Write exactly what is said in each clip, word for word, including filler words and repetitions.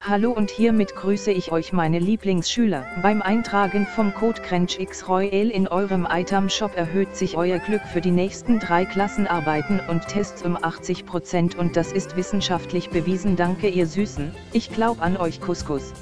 Hallo und hiermit grüße ich euch meine Lieblingsschüler. Beim Eintragen vom Code CrenchXRoyal in eurem Item-Shop erhöht sich euer Glück für die nächsten drei Klassenarbeiten und Tests um achtzig Prozent und das ist wissenschaftlich bewiesen. Danke ihr Süßen, ich glaub an euch Couscous.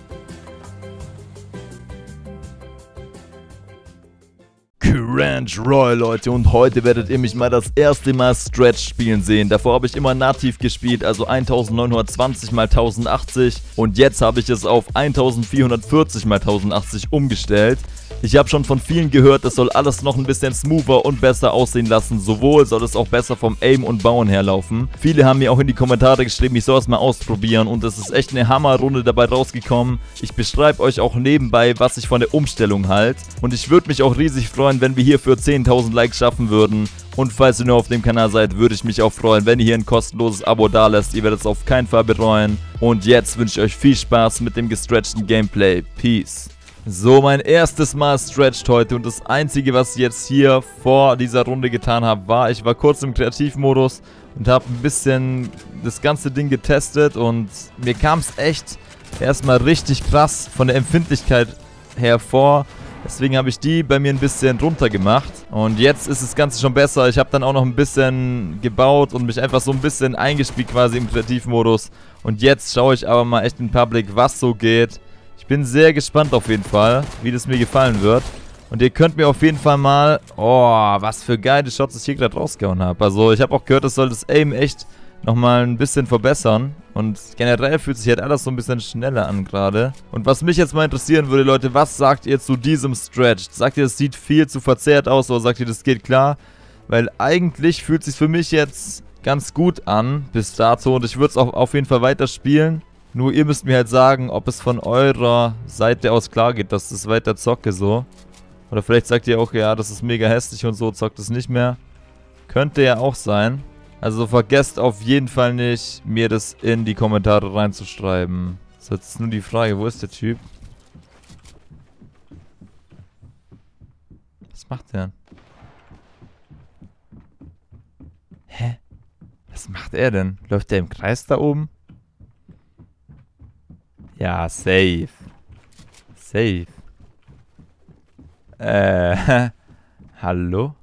CrenchRoyal, Leute, und heute werdet ihr mich mal das erste Mal Stretch spielen sehen. Davor habe ich immer nativ gespielt, also neunzehnhundertzwanzig mal tausendachtzig, und jetzt habe ich es auf vierzehnhundertvierzig mal tausendachtzig umgestellt. Ich habe schon von vielen gehört, es soll alles noch ein bisschen smoother und besser aussehen lassen. Sowohl soll es auch besser vom Aim und Bauen herlaufen. Viele haben mir auch in die Kommentare geschrieben, ich soll es mal ausprobieren, und es ist echt eine Hammerrunde dabei rausgekommen. Ich beschreibe euch auch nebenbei, was ich von der Umstellung halte. Und ich würde mich auch riesig freuen, wenn wir hier für zehntausend Likes schaffen würden. Und falls ihr nur auf dem Kanal seid, würde ich mich auch freuen, wenn ihr hier ein kostenloses Abo dalässt. Ihr werdet es auf keinen Fall bereuen. Und jetzt wünsche ich euch viel Spaß mit dem gestretchten Gameplay. Peace. So, mein erstes Mal stretched heute, und das einzige, was ich jetzt hier vor dieser Runde getan habe, war, ich war kurz im Kreativmodus und habe ein bisschen das ganze Ding getestet, und mir kam es echt erstmal richtig krass von der Empfindlichkeit her vor. Deswegen habe ich die bei mir ein bisschen runter gemacht, und jetzt ist das Ganze schon besser. Ich habe dann auch noch ein bisschen gebaut und mich einfach so ein bisschen eingespielt quasi im Kreativmodus, und jetzt schaue ich aber mal echt in Public, was so geht. Ich bin sehr gespannt auf jeden Fall, wie das mir gefallen wird. Und ihr könnt mir auf jeden Fall mal... Oh, was für geile Shots ich hier gerade rausgehauen habe. Also ich habe auch gehört, das soll das Aim echt nochmal ein bisschen verbessern. Und generell fühlt sich halt alles so ein bisschen schneller an gerade. Und was mich jetzt mal interessieren würde, Leute, was sagt ihr zu diesem Stretch? Sagt ihr, das sieht viel zu verzerrt aus, oder sagt ihr, das geht klar? Weil eigentlich fühlt es sich für mich jetzt ganz gut an bis dato, und ich würde es auch auf jeden Fall weiterspielen. Nur ihr müsst mir halt sagen, ob es von eurer Seite aus klar geht, dass das weiter zocke so. Oder vielleicht sagt ihr auch, ja, das ist mega hässlich und so, zockt es nicht mehr. Könnte ja auch sein. Also vergesst auf jeden Fall nicht, mir das in die Kommentare reinzuschreiben. So, jetzt ist nur die Frage, wo ist der Typ? Was macht der? Hä? Was macht er denn? Läuft der im Kreis da oben? Ja, safe. Safe. Äh, hallo?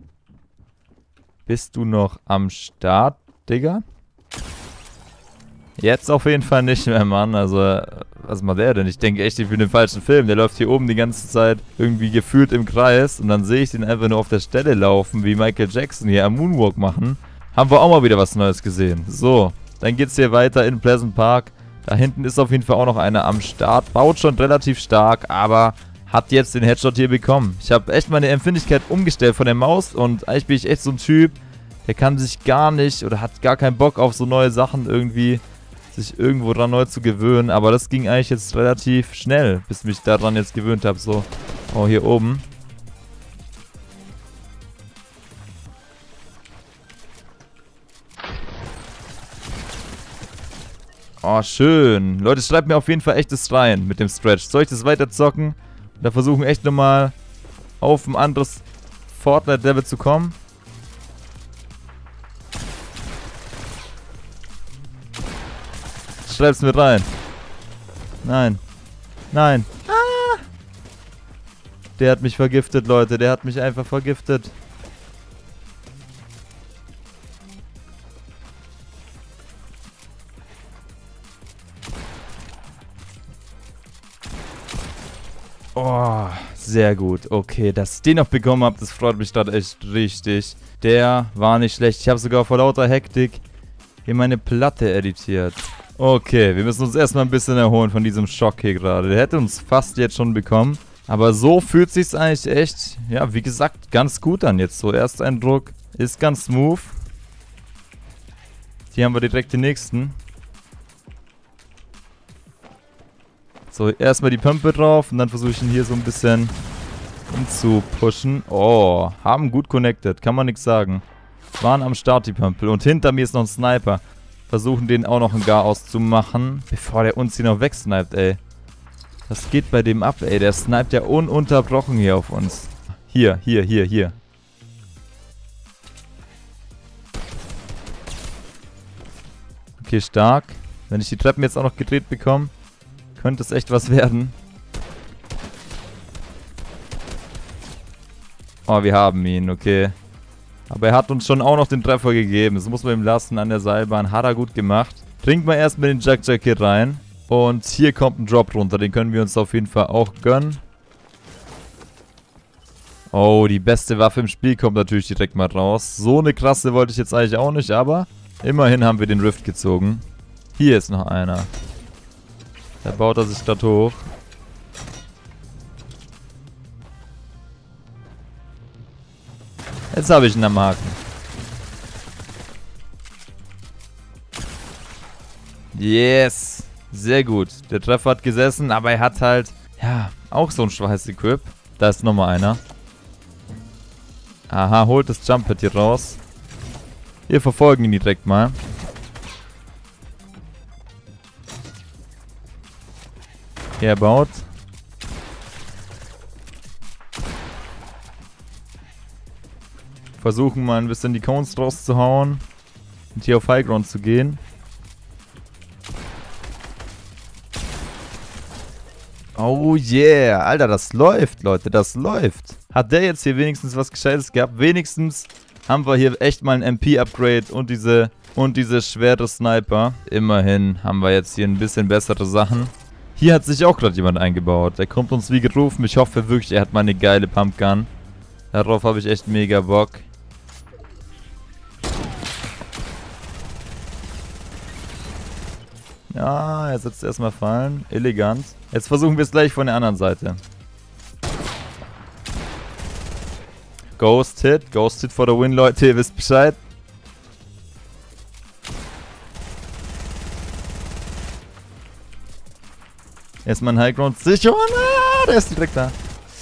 Bist du noch am Start, Digga? Jetzt auf jeden Fall nicht mehr, Mann. Also, was macht der denn? Ich denke echt, ich bin im falschen Film. Der läuft hier oben die ganze Zeit irgendwie gefühlt im Kreis, und dann sehe ich den einfach nur auf der Stelle laufen, wie Michael Jackson hier am Moonwalk machen. Haben wir auch mal wieder was Neues gesehen. So, dann geht's hier weiter in Pleasant Park. Da hinten ist auf jeden Fall auch noch einer am Start. Baut schon relativ stark, aber hat jetzt den Headshot hier bekommen. Ich habe echt meine Empfindlichkeit umgestellt von der Maus, und eigentlich bin ich echt so ein Typ, der kann sich gar nicht oder hat gar keinen Bock auf so neue Sachen irgendwie, sich irgendwo dran neu zu gewöhnen. Aber das ging eigentlich jetzt relativ schnell, bis ich mich daran jetzt gewöhnt habe. So, oh, hier oben. Oh, schön. Leute, schreibt mir auf jeden Fall echtes rein mit dem Stretch. Soll ich das weiter zocken? Da versuchen echt nochmal auf ein anderes Fortnite-Level zu kommen. Schreib's mir rein. Nein. Nein. Ah! Der hat mich vergiftet, Leute. Der hat mich einfach vergiftet. Oh, sehr gut. Okay, dass ich den noch bekommen habe, das freut mich gerade echt richtig. Der war nicht schlecht. Ich habe sogar vor lauter Hektik hier meine Platte editiert. Okay, wir müssen uns erstmal ein bisschen erholen von diesem Schock hier gerade. Der hätte uns fast jetzt schon bekommen. Aber so fühlt sich's eigentlich echt, ja, wie gesagt, ganz gut an jetzt. So, Ersteindruck ist ganz smooth. Hier haben wir direkt den nächsten. So, erstmal die Pumpe drauf, und dann versuche ich ihn hier so ein bisschen umzupushen. Oh, haben gut connected, kann man nichts sagen. Waren am Start die Pumpe, und hinter mir ist noch ein Sniper. Versuchen den auch noch ein Gar auszumachen, bevor der uns hier noch wegsniped, ey. Was geht bei dem ab, ey? Der sniped ja ununterbrochen hier auf uns. Hier, hier, hier, hier. Okay, stark. Wenn ich die Treppen jetzt auch noch gedreht bekomme. könnte es echt was werden. Oh, wir haben ihn, okay. Aber er hat uns schon auch noch den Treffer gegeben. Das muss man ihm lassen an der Seilbahn. Hat er gut gemacht. Trinken wir erstmal den Jack Jack hier rein. Und hier kommt ein Drop runter. Den können wir uns auf jeden Fall auch gönnen. Oh, die beste Waffe im Spiel kommt natürlich direkt mal raus. So eine krasse wollte ich jetzt eigentlich auch nicht, aber immerhin haben wir den Rift gezogen. Hier ist noch einer. Da baut er sich gerade hoch. Jetzt habe ich ihn am Haken. Yes. Sehr gut. Der Treffer hat gesessen, aber er hat halt, ja, auch so ein Schweiß-Equip. Da ist nochmal einer. Aha, holt das Jump-Pad hier raus. Wir verfolgen ihn direkt mal. Er baut. Versuchen mal ein bisschen die Cones rauszuhauen. Und hier auf Highground zu gehen. Oh yeah. Alter, das läuft, Leute. Das läuft. Hat der jetzt hier wenigstens was Gescheites gehabt? Wenigstens haben wir hier echt mal ein M P-Upgrade und diese, und diese schwere Sniper. Immerhin haben wir jetzt hier ein bisschen bessere Sachen. Hier hat sich auch gerade jemand eingebaut. Der kommt uns wie gerufen. Ich hoffe wirklich, er hat mal eine geile Pumpgun. Darauf habe ich echt mega Bock. Ja, er sitzt erstmal fallen. Elegant. Jetzt versuchen wir es gleich von der anderen Seite. Ghost Hit. Ghost Hit for the win, Leute. Ihr wisst Bescheid. Erstmal ein Highground sicher. Ah, der ist direkt da.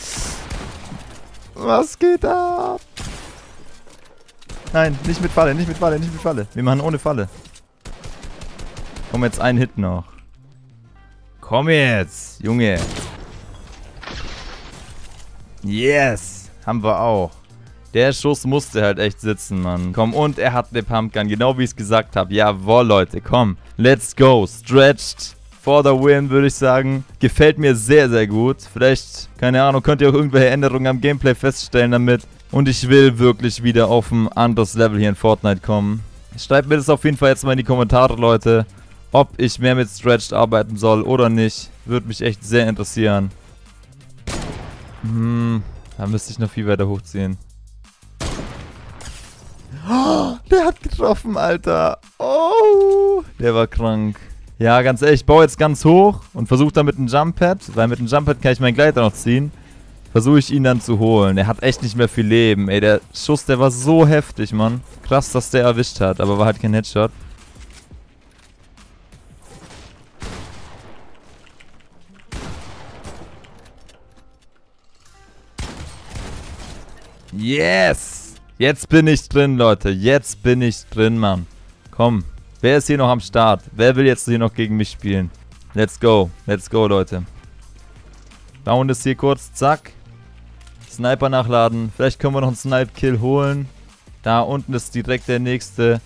Was geht ab? Nein, nicht mit Falle, nicht mit Falle, nicht mit Falle. Wir machen ohne Falle. Komm, jetzt ein Hit noch. Komm jetzt, Junge. Yes, haben wir auch. Der Schuss musste halt echt sitzen, Mann. Komm, und er hat eine Pumpgun, genau wie ich es gesagt habe. Jawohl, Leute, komm. Let's go. Stretched for the win, würde ich sagen. Gefällt mir sehr, sehr gut. Vielleicht, keine Ahnung, könnt ihr auch irgendwelche Änderungen am Gameplay feststellen damit. Und ich will wirklich wieder auf ein anderes Level hier in Fortnite kommen. Schreibt mir das auf jeden Fall jetzt mal in die Kommentare, Leute. Ob ich mehr mit Stretched arbeiten soll oder nicht. Würde mich echt sehr interessieren. Hm, da müsste ich noch viel weiter hochziehen. Oh, der hat getroffen, Alter. Oh, der war krank. Ja, ganz ehrlich, ich baue jetzt ganz hoch und versuche dann mit einem Jump-Pad, weil mit dem Jump-Pad kann ich meinen Gleiter noch ziehen. Versuche ich ihn dann zu holen. Er hat echt nicht mehr viel Leben. Ey, der Schuss, der war so heftig, Mann. Krass, dass der erwischt hat, aber war halt kein Headshot. Yes! Jetzt bin ich drin, Leute. Jetzt bin ich drin, Mann. Komm. Wer ist hier noch am Start? Wer will jetzt hier noch gegen mich spielen? Let's go. Let's go, Leute. Down ist hier kurz. Zack. Sniper nachladen. Vielleicht können wir noch einen Snipe-Kill holen. Da unten ist direkt der nächste.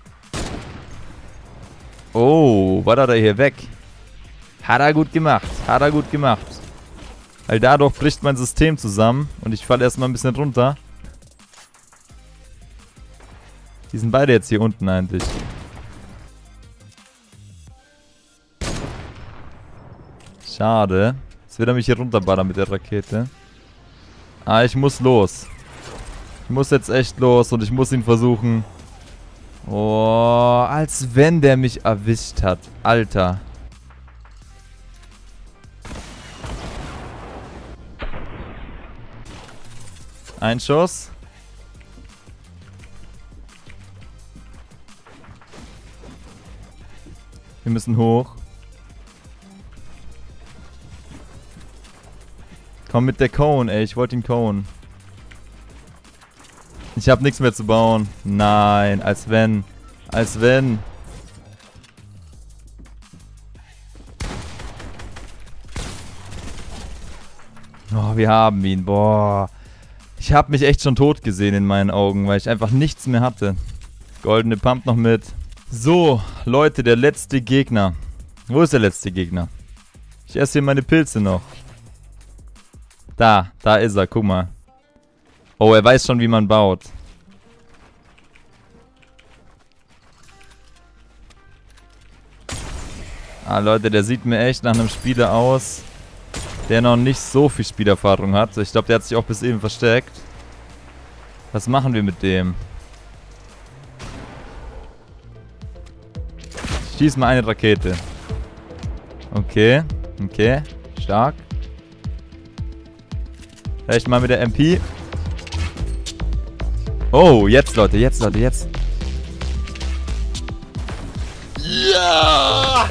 Oh, war da hier weg? Hat er gut gemacht. Hat er gut gemacht. Weil dadurch bricht mein System zusammen. Und ich falle erstmal ein bisschen runter. Die sind beide jetzt hier unten eigentlich. Schade. Jetzt wird er mich hier runterballern mit der Rakete. Ah, ich muss los. Ich muss jetzt echt los und ich muss ihn versuchen. Oh, als wenn der mich erwischt hat. Alter. Ein Schuss. Wir müssen hoch. Komm mit der Cone, ey. Ich wollte ihn Cone. Ich habe nichts mehr zu bauen. Nein, als wenn. Als wenn. Oh, wir haben ihn. Boah. Ich habe mich echt schon tot gesehen in meinen Augen, weil ich einfach nichts mehr hatte. Goldene Pump noch mit. So, Leute, der letzte Gegner. Wo ist der letzte Gegner? Ich esse hier meine Pilze noch. Da, da ist er, guck mal. Oh, er weiß schon, wie man baut. Ah, Leute, der sieht mir echt nach einem Spieler aus, der noch nicht so viel Spielerfahrung hat. Ich glaube, der hat sich auch bis eben versteckt. Was machen wir mit dem? Ich schieß mal eine Rakete. Okay, okay, stark. Vielleicht mal mit der M P. Oh, jetzt, Leute, jetzt, Leute, jetzt. Ja!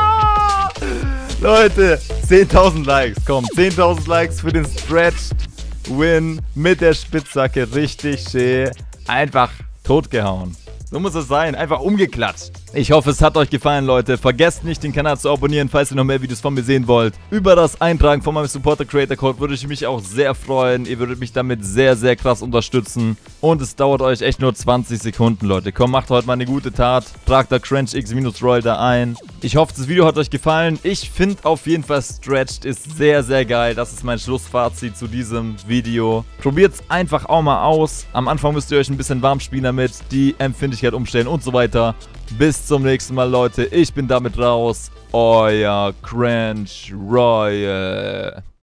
Leute, zehntausend Likes, komm, zehntausend Likes für den Stretched Win mit der Spitzhacke, richtig schön. Einfach totgehauen. So muss es sein, einfach umgeklatscht. Ich hoffe, es hat euch gefallen, Leute. Vergesst nicht, den Kanal zu abonnieren, falls ihr noch mehr Videos von mir sehen wollt. Über das Eintragen von meinem Supporter Creator Code würde ich mich auch sehr freuen. Ihr würdet mich damit sehr, sehr krass unterstützen. Und es dauert euch echt nur zwanzig Sekunden, Leute. Komm, macht heute mal eine gute Tat. Tragt da CrenchX-Royal da ein. Ich hoffe, das Video hat euch gefallen. Ich finde auf jeden Fall Stretched ist sehr, sehr geil. Das ist mein Schlussfazit zu diesem Video. Probiert es einfach auch mal aus. Am Anfang müsst ihr euch ein bisschen warm spielen damit, die Empfindlichkeit umstellen und so weiter. Bis zum nächsten Mal, Leute. Ich bin damit raus. Euer CrenchRoyal.